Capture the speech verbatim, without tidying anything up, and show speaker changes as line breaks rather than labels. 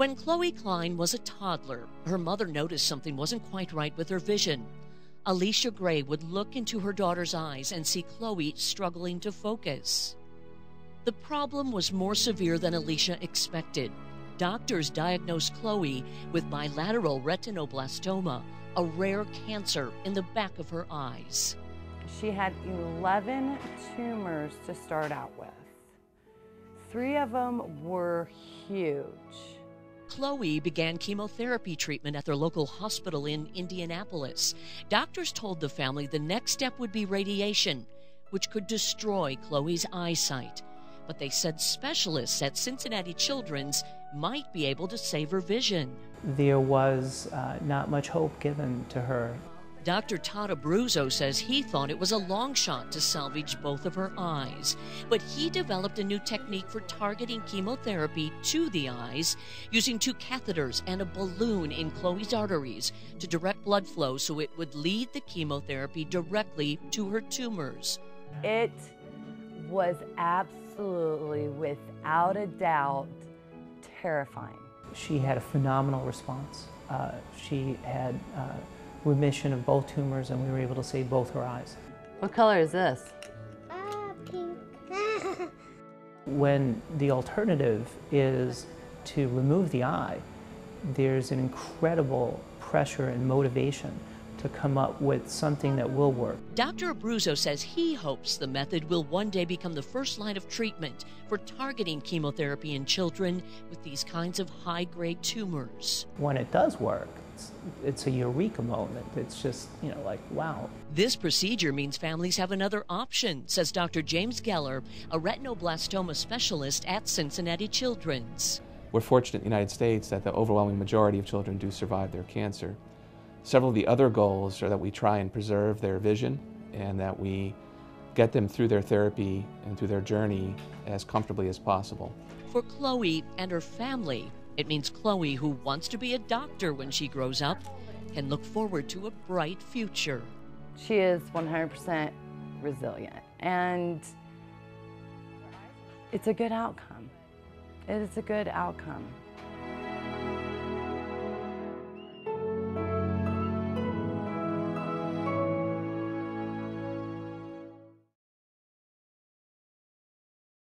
When Khloe Cline was a toddler, her mother noticed something wasn't quite right with her vision. Alicia Gray would look into her daughter's eyes and see Khloe struggling to focus. The problem was more severe than Alicia expected. Doctors diagnosed Khloe with bilateral retinoblastoma, a rare cancer in the back of her eyes.
She had eleven tumors to start out with. Three of them were huge.
Khloe began chemotherapy treatment at their local hospital in Indianapolis. Doctors told the family the next step would be radiation, which could destroy Khloe's eyesight. But they said specialists at Cincinnati Children's might be able to save her vision.
There was uh, not much hope given to her.
Doctor Todd Abruzzo says he thought it was a long shot to salvage both of her eyes, but he developed a new technique for targeting chemotherapy to the eyes using two catheters and a balloon in Khloe's arteries to direct blood flow so it would lead the chemotherapy directly to her tumors.
It was absolutely, without a doubt, terrifying.
She had a phenomenal response. Uh, she had uh, remission of both tumors, and we were able to save both her eyes.
What color is this?
Uh, pink.
When the alternative is to remove the eye, there's an incredible pressure and motivation to come up with something that will work.
Doctor Abruzzo says he hopes the method will one day become the first line of treatment for targeting chemotherapy in children with these kinds of high-grade tumors.
When it does work, it's, it's a eureka moment. It's just, you know, like, wow.
This procedure means families have another option, says Doctor James Geller, a retinoblastoma specialist at Cincinnati Children's.
We're fortunate in the United States that the overwhelming majority of children do survive their cancer. Several of the other goals are that we try and preserve their vision and that we get them through their therapy and through their journey as comfortably as possible.
For Khloe and her family, it means Khloe, who wants to be a doctor when she grows up, can look forward to a bright future.
She is one hundred percent resilient, and it's a good outcome. It is a good outcome.